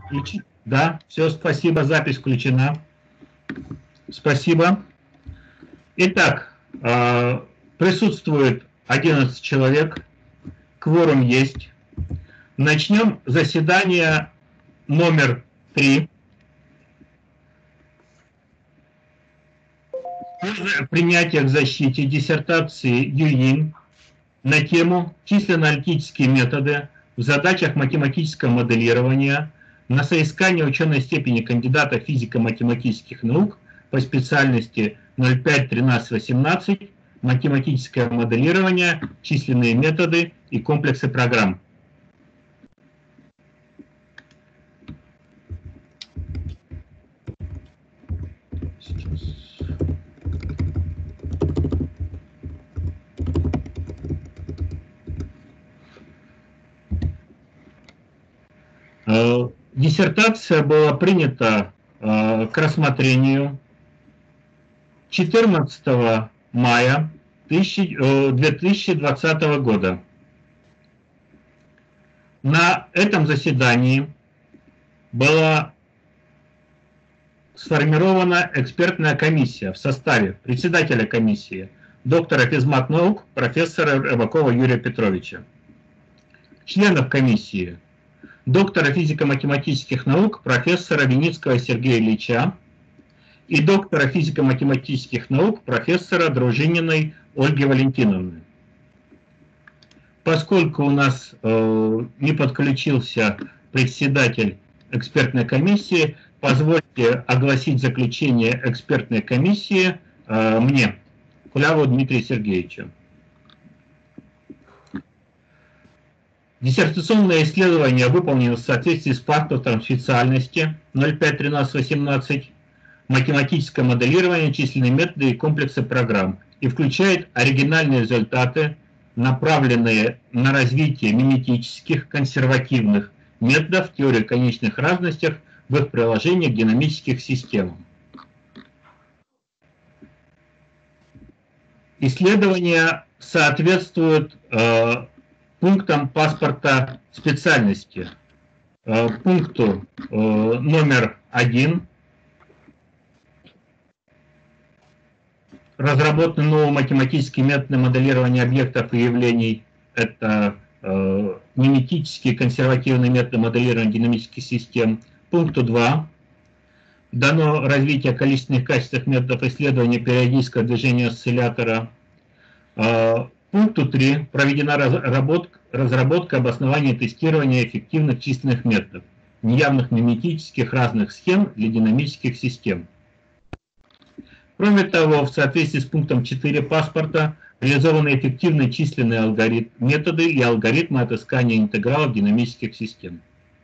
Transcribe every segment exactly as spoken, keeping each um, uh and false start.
Включи. Да, все, спасибо, запись включена. Спасибо. Итак, присутствует одиннадцать человек, кворум есть. Начнем заседание номер три. Принятие к защите диссертации Юйин на тему «Численно-аналитические методы в задачах математического моделирования на соискание ученой степени кандидата физико-математических наук по специальности ноль пять тринадцать восемнадцать математическое моделирование, численные методы и комплексы программ». Диссертация была принята э, к рассмотрению четырнадцатого мая две тысячи двадцатого года. На этом заседании была сформирована экспертная комиссия в составе председателя комиссии, доктора физмат-наук, профессора Рыбакова Юрия Петровича, членов комиссии, доктора физико-математических наук, профессора Виницкого Сергея Ильича и доктора физико-математических наук, профессора Дружининой Ольги Валентиновны. Поскольку у нас э, не подключился председатель экспертной комиссии, позвольте огласить заключение экспертной комиссии э, мне, Куляву Дмитрию Сергеевичу. Диссертационное исследование выполнено в соответствии с паспортом специальности ноль пять тринадцать восемнадцать математическое моделирование, численные методы и комплексы программ и включает оригинальные результаты, направленные на развитие миметических консервативных методов теории конечных разностей в их приложении к динамическим системам. Исследование соответствует э, пунктам паспорта специальности. Э, пункту э, номер один. Разработаны новые математические методы моделирования объектов и явлений. Это э, миметические консервативные методы моделирования динамических систем. Пункту два. Дано развитие количественных качественных методов исследования периодического движения осциллятора. Э, пункту три. Проведена разработка, разработка обоснования тестирования эффективных численных методов, неявных миметических разных схем для динамических систем. Кроме того, в соответствии с пунктом четыре паспорта реализованы эффективные численные алгоритмы, методы и алгоритмы отыскания интегралов динамических систем.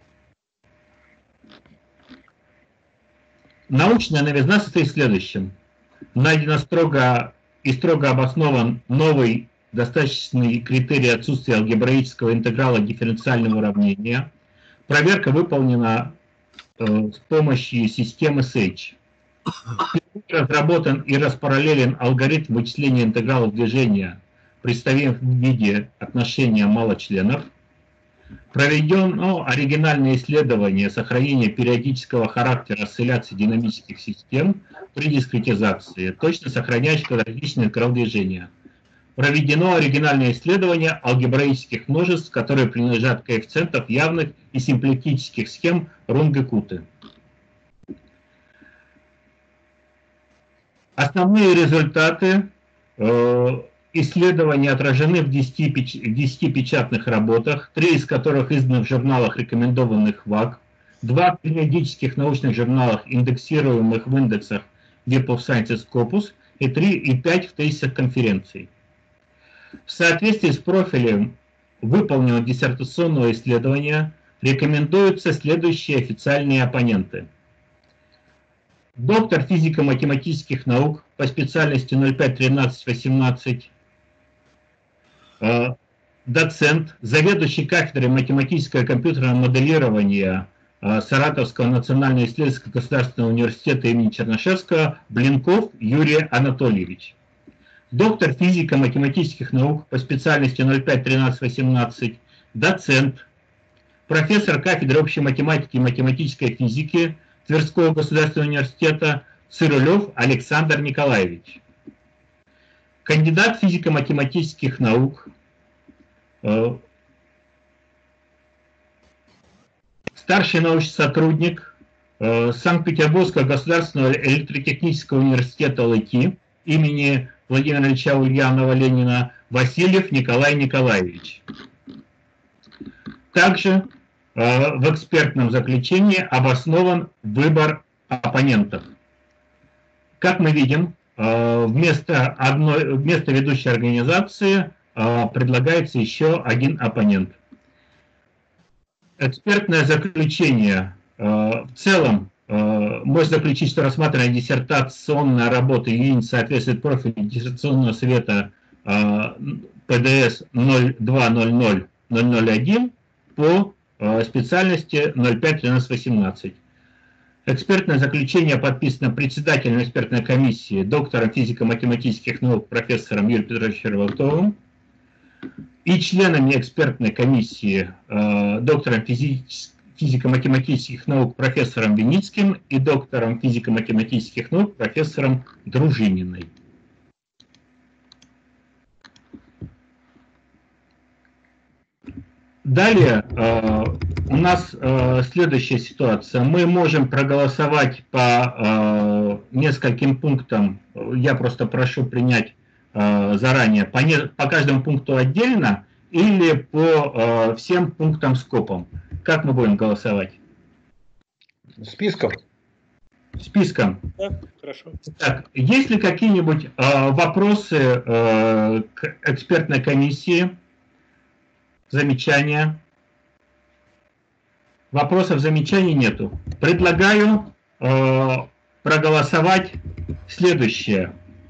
Научная новизна состоит в следующем. Найдено строго и строго обоснован новый достаточный критерий отсутствия алгебраического интеграла дифференциального уравнения. Проверка выполнена э, с помощью системы сэйдж. Разработан и распараллелен алгоритм вычисления интегралов движения, представим в виде отношения малочленов. Проведено оригинальное исследование сохранения периодического характера осцилляций динамических систем при дискретизации, точно сохраняющих различные интегралы движения. Проведено оригинальное исследование алгебраических множеств, которые принадлежат коэффициентов явных и симплектических схем Рунге-Куте. Основные результаты э, исследования отражены в десяти, печ в десяти печатных работах, три из которых изданы в журналах, рекомендованных ВАК, два в периодических научных журналах, индексируемых в индексах Web of Science и Scopus, и три и пять в тезисах конференций. В соответствии с профилем выполненного диссертационного исследования рекомендуются следующие официальные оппоненты. Доктор физико-математических наук по специальности ноль пять тринадцать восемнадцать, э, доцент, заведующий кафедрой математического и компьютерного моделирования э, Саратовского национального исследовательского государственного университета имени Чернышевского Блинков Юрий Анатольевич. Доктор физико-математических наук по специальности ноль пять тринадцать восемнадцать, доцент, профессор кафедры общей математики и математической физики Тверского государственного университета Цирулев Александр Николаевич. Кандидат физико-математических наук, старший научный сотрудник Санкт-Петербургского государственного электротехнического университета ЛЭКИ имени Владимира Ильича Ульянова-Ленина Васильев Николай Николаевич. Также в экспертном заключении обоснован выбор оппонентов. Как мы видим, вместо, одной, вместо ведущей организации предлагается еще один оппонент. Экспертное заключение. В целом, можно заключить, что рассматриваемая диссертационная работа единиц соответствует профилю диссертационного совета пэ дэ эс ноль два ноль ноль ноль ноль один по специальности ноль пять тринадцать восемнадцать. Экспертное заключение подписано председателем экспертной комиссии, доктором физико-математических наук профессором Юрием Петровичем Рыбаковым и членами экспертной комиссии э, доктором физико-математических наук профессором Виницким и доктором физико-математических наук профессором Дружининой. Далее э, у нас э, следующая ситуация. Мы можем проголосовать по э, нескольким пунктам. Я просто прошу принять э, заранее по, не, по каждому пункту отдельно или по э, всем пунктам скопом. Как мы будем голосовать? Списком. Списком. Да, хорошо. Так, есть ли какие-нибудь э, вопросы э, к экспертной комиссии? Замечания? Вопросов, замечаний нету. Предлагаю э, проголосовать следующее.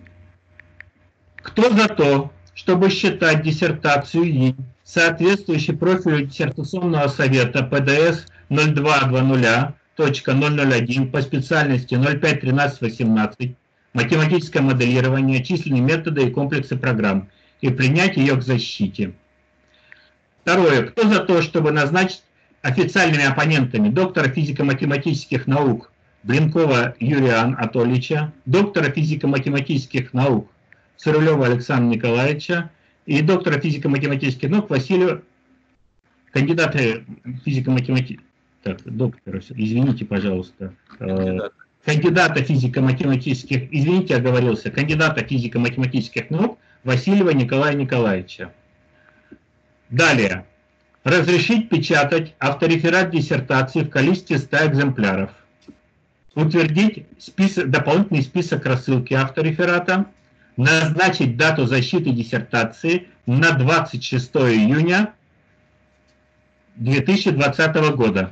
Кто за то, чтобы считать диссертацию соответствующей профилю диссертационного совета пэ дэ эс ноль два двадцать точка ноль ноль один по специальности ноль пять тринадцать восемнадцать математическое моделирование, численные методы и комплексы программ и принять ее к защите? Второе. Кто за то, чтобы назначить официальными оппонентами доктора физико-математических наук Блинкова Юрия Анатольевича, доктора физико-математических наук Цирулева Александра Николаевича и доктора физико-математических наук Василия, кандидата физико-математических, так, доктора, извините, пожалуйста, кандидат. кандидата физико-математических, извините, оговорился, кандидата физико-математических наук Васильева Николая Николаевича. Далее. Разрешить печатать автореферат диссертации в количестве ста экземпляров. Утвердить список, дополнительный список рассылки автореферата. Назначить дату защиты диссертации на двадцать шестое июня две тысячи двадцатого года.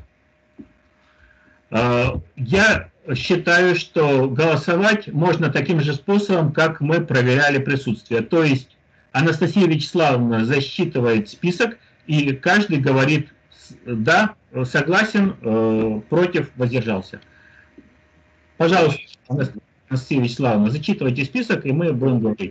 Я считаю, что голосовать можно таким же способом, как мы проверяли присутствие. То есть Анастасия Вячеславовна засчитывает список, и каждый говорит «да», «согласен», «против», «воздержался». Пожалуйста, Анастасия Вячеславовна, зачитывайте список, и мы будем говорить.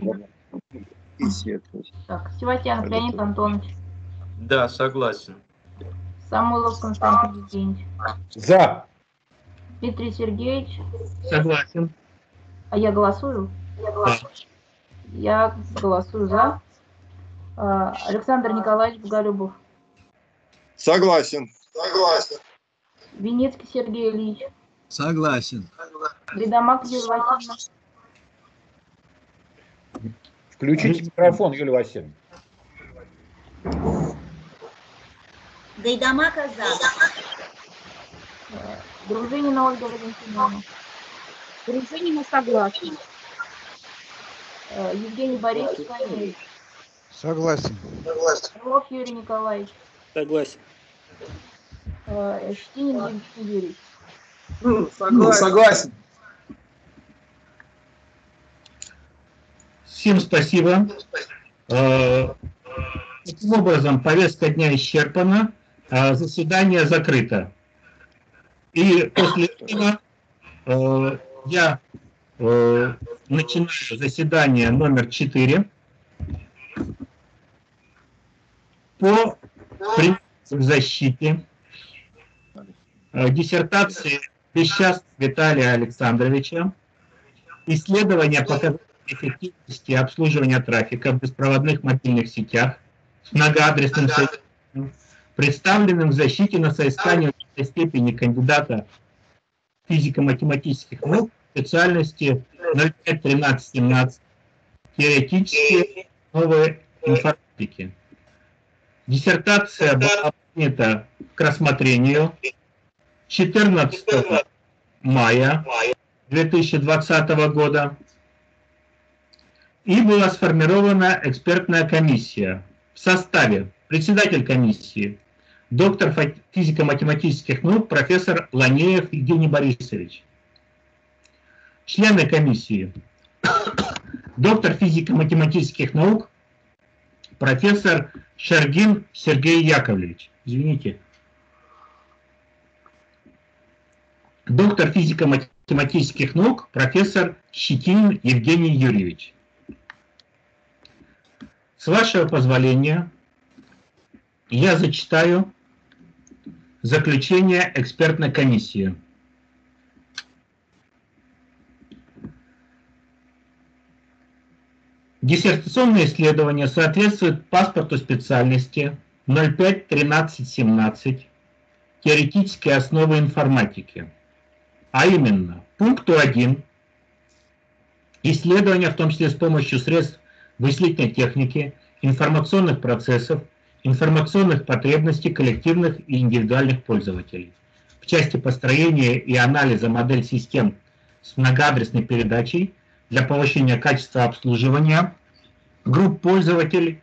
Так, Севастьянов Леонид Антонович. Да, согласен. Самойлов Константин Евгеньевич. За. Дмитрий Сергеевич. Согласен. А я голосую? Я голосую. Я голосую за. Александр Николаевич Боголюбов. Согласен. Согласен. Виницкий Сергей Ильич. Согласен. Гайдамак Юлия Васильевна. Включите микрофон, Юлия Васильевна. Гайдамака за. Дружинина Ольга Валентиновна. Дружинина согласна. Евгений Борисович Ванеевич. Согласен. Орлов Юрий Николаевич. Согласен. Штинин Евгений Юрьевич. Согласен. Согласен. Всем спасибо. Таким образом, повестка дня исчерпана, заседание закрыто. И после этого э, я э, начинаю заседание номер четыре по принципу защиты диссертации Бесчастного Виталия Александровича «Исследование показателей эффективности обслуживания трафика в беспроводных мобильных сетях с многоадресным соединением, представленным в защите на соискание в степени кандидата физико-математических наук специальности ноль пять тринадцать семнадцать теоретические основы информатики». Диссертация была принята к рассмотрению четырнадцатого мая две тысячи двадцатого года и была сформирована экспертная комиссия в составе: председатель комиссии доктор физико-математических наук профессор Ланеев Евгений Борисович, члены комиссии: доктор физико-математических наук профессор Шергин Сергей Яковлевич, извините, доктор физико-математических наук профессор Щетинин Евгений Юрьевич. С вашего позволения я зачитаю заключение экспертной комиссии. Диссертационное исследование соответствует паспорту специальности ноль пять тринадцать семнадцать теоретические основы информатики, а именно пункту один исследования, в том числе с помощью средств вычислительной техники, информационных процессов, информационных потребностей коллективных и индивидуальных пользователей в части построения и анализа модель систем с многоадресной передачей для повышения качества обслуживания групп пользователей,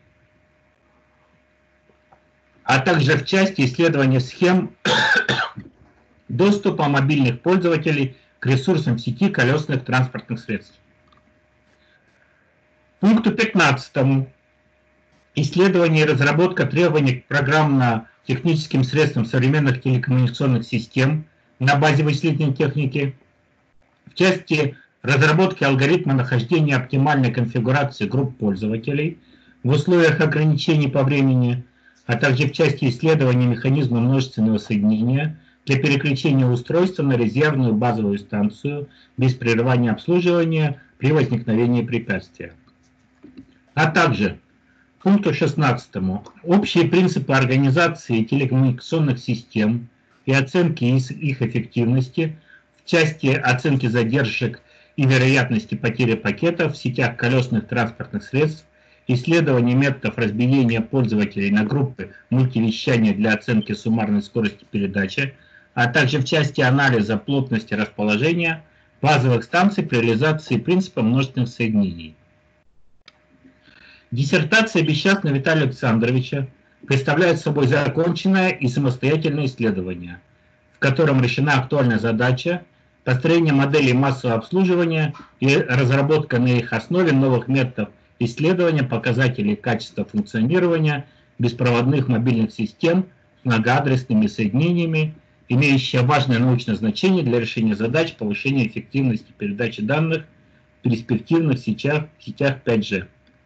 а также в части исследования схем доступа мобильных пользователей к ресурсам сети колесных транспортных средств. Пункту пятнадцатому. Исследование и разработка требований к программно-техническим средствам современных телекоммуникационных систем на базе вычислительной техники в части разработки алгоритма нахождения оптимальной конфигурации групп пользователей в условиях ограничений по времени, а также в части исследования механизма множественного соединения для переключения устройства на резервную базовую станцию без прерывания обслуживания при возникновении препятствия. А также пункту шестнадцатому. Общие принципы организации телекоммуникационных систем и оценки их эффективности в части оценки задержек и вероятности потери пакетов в сетях колесных транспортных средств, исследование методов разбиения пользователей на группы мультивещания для оценки суммарной скорости передачи, а также в части анализа плотности расположения базовых станций при реализации принципа множественных соединений. Диссертация Бесчастного Виталия Александровича представляет собой законченное и самостоятельное исследование, в котором решена актуальная задача построение моделей массового обслуживания и разработка на их основе новых методов исследования показателей качества функционирования беспроводных мобильных систем с многоадресными соединениями, имеющие важное научное значение для решения задач повышения эффективности передачи данных в перспективных сетях, сетях пять джи.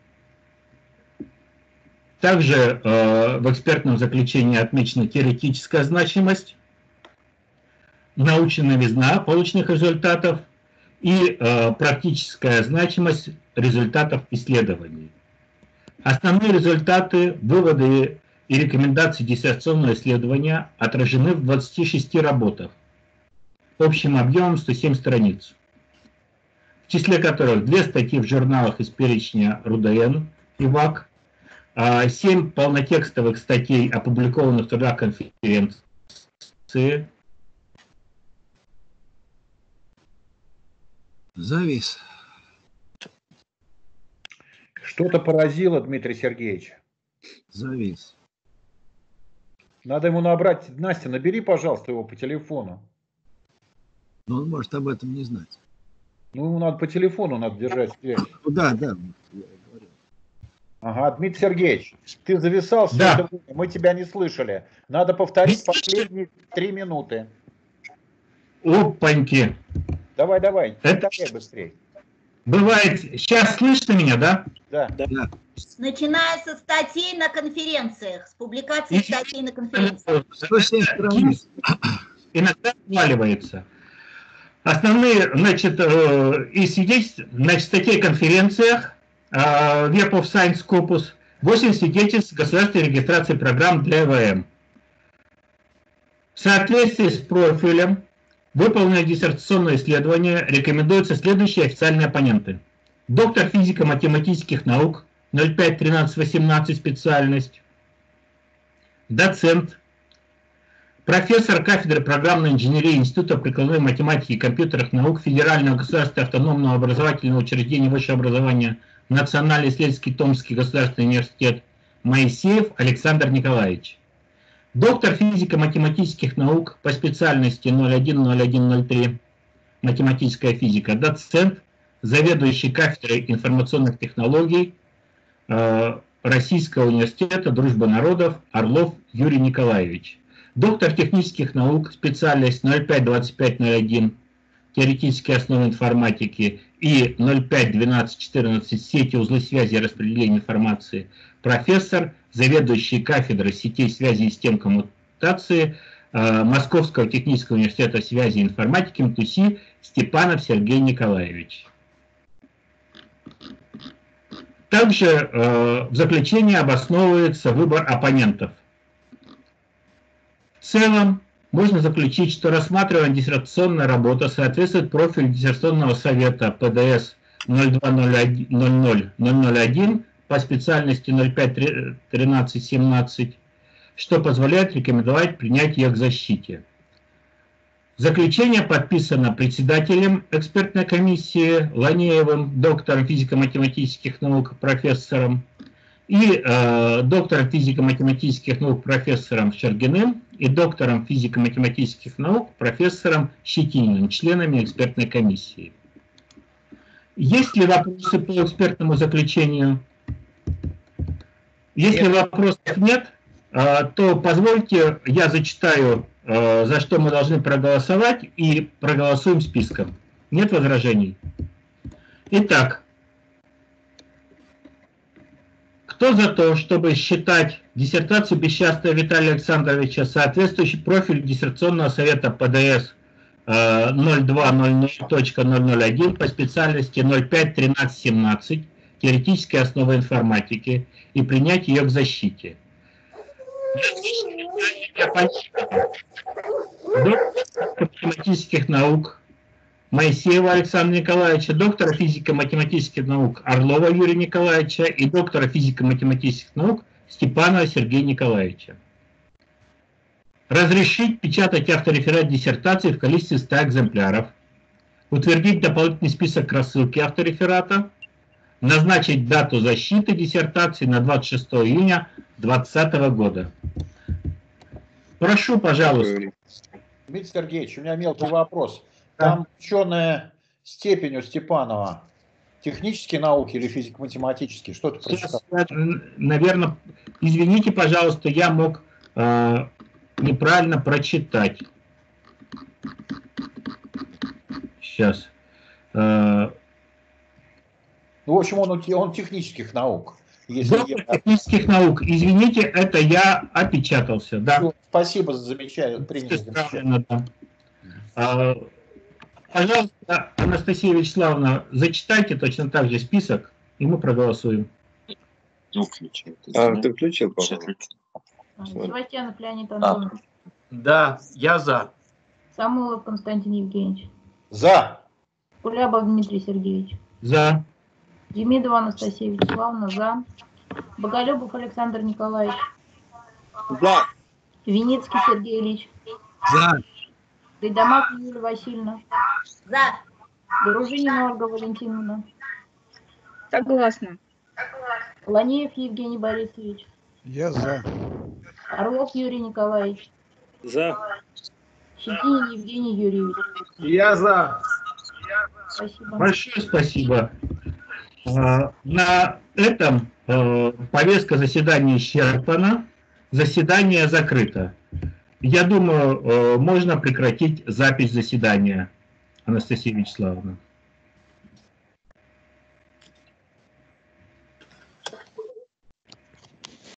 Также э, в экспертном заключении отмечена теоретическая значимость, научная новизна полученных результатов и э, практическая значимость результатов исследований. Основные результаты, выводы и рекомендации диссертационного исследования отражены в двадцати шести работах общим объемом сто семь страниц, в числе которых две статьи в журналах из перечня РУДН и ВАК, семь полнотекстовых статей, опубликованных в трудах конференции. Завис. Что-то поразило Дмитрия Сергеевича. Завис. Надо ему набрать. Настя, набери, пожалуйста, его по телефону. Но он может об этом не знать. Ну, ему надо по телефону надо держать связь. Ну, да, да. Ага, Дмитрий Сергеевич, ты зависал, да. Мы тебя не слышали. Надо повторить последние три минуты. Опаньки. Давай, давай, Это... давай быстрее. Бывает, сейчас слышно меня, да? Да. Да. Начиная со статей на конференциях, с публикации статей на конференциях. сто семь страниц. иногда отваливается. Основные, значит, из свидетельств, значит, статей конференциях Web of Science Scopus, восемь свидетельств государственной регистрации программ для ЭВМ. В соответствии с профилем выполненное диссертационное исследование рекомендуются следующие официальные оппоненты. Доктор физико-математических наук, ноль пять тринадцать восемнадцать специальность, доцент, профессор кафедры программной инженерии Института прикладной математики и компьютерных наук Федерального государственного автономного образовательного учреждения высшего образования Национальный исследовательский Томский государственный университет Моисеев Александр Николаевич. Доктор физико-математических наук по специальности ноль один ноль один ноль три математическая физика, доцент, заведующий кафедрой информационных технологий э, Российского университета Дружбы народов Орлов Юрий Николаевич. Доктор технических наук, специальность ноль пять двадцать пять ноль один теоретические основы информатики и ноль пять двенадцать четырнадцать сети, узлы связи и распределения информации, профессор, заведующий кафедрой сетей связи и систем коммутации э, Московского технического университета связи и информатики МТУСИ Степанов Сергей Николаевич. Также э, в заключении обосновывается выбор оппонентов. В целом можно заключить, что рассматриваемая диссертационная работа соответствует профилю диссертационного совета пэ дэ эс ноль два ноль ноль ноль ноль один по специальности ноль пять тринадцать семнадцать, что позволяет рекомендовать принять ее к защите. Заключение подписано председателем экспертной комиссии Ланеевым, доктором физико-математических наук, профессором, и э, доктором физико-математических наук профессором Шергиным и доктором физико-математических наук профессором Щетининым, членами экспертной комиссии. Есть ли вопросы по экспертному заключению? Если вопросов нет, э, то позвольте, я зачитаю, э, за что мы должны проголосовать, и проголосуем списком. Нет возражений? Итак, кто за то, чтобы считать диссертацию Бесчастного Виталия Александровича соответствующей профилю диссертационного совета пэ дэ эс ноль два ноль ноль ноль ноль один по специальности ноль пять тринадцать семнадцать теоретические основы информатики и принять ее к защите? Доктор математических наук Моисеева Александра Николаевича, доктора физико-математических наук Орлова Юрия Николаевича и доктора физико-математических наук Степанова Сергея Николаевича. Разрешить печатать автореферат диссертации в количестве ста экземпляров. Утвердить дополнительный список рассылки автореферата. Назначить дату защиты диссертации на двадцать шестое июня две тысячи двадцатого года. Прошу, пожалуйста. Дмитрий Сергеевич, у меня мелкий вопрос. Там ученая степень у Степанова технические науки или физико-математические? Что ты прочитал? Наверное, извините, пожалуйста, я мог э, неправильно прочитать. Сейчас. Э, ну, в общем, он, он технических наук. Если доктор я... технических наук. Извините, это я опечатался. Да. Ну, спасибо за замечание. Принято замечание. Да. А, пожалуйста, Анастасия Вячеславовна, зачитайте точно так же список, и мы проголосуем. А, ты включил, по-моему? Севастьянов Леонид Антонович. Да, я за. Самойлов Константин Евгеньевич. За. Кулябов Дмитрий Сергеевич. За. Демидова Анастасия Вячеславовна. За. Боголюбов Александр Николаевич. За. Виницкий Сергей Ильич. За. Гайдамак Юлия Васильевна. За. Дружинина Ольга Валентиновна. Согласна. Ланеев Евгений Борисович. Я за. Орлов Юрий Николаевич. За. Щетинин Евгений Юрьевич. Я за. Спасибо. Большое спасибо. На этом повестка заседания исчерпана. Заседание закрыто. Я думаю, можно прекратить запись заседания, Анастасия Вячеславовна.